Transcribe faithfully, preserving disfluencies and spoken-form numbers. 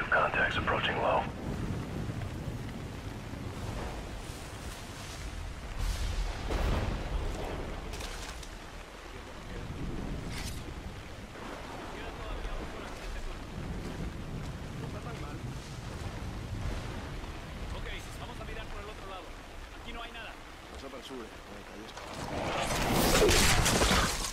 Contacts approaching low. Ok, vamos a mirar por el otro lado. Aquí no hay nada. Pasa para el sur, eh. Ahí está.